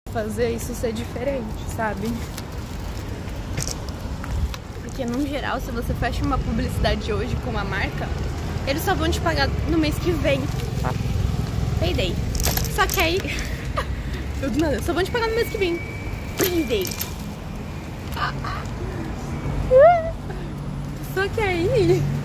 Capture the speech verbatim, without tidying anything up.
fazer isso ser diferente, sabe? Porque no geral, se você fecha uma publicidade hoje com uma marca, eles só vão te pagar no mês que vem. Payday. Só que aí eu do nada, só vão te pagar no mês que vem. Payday. Só que aí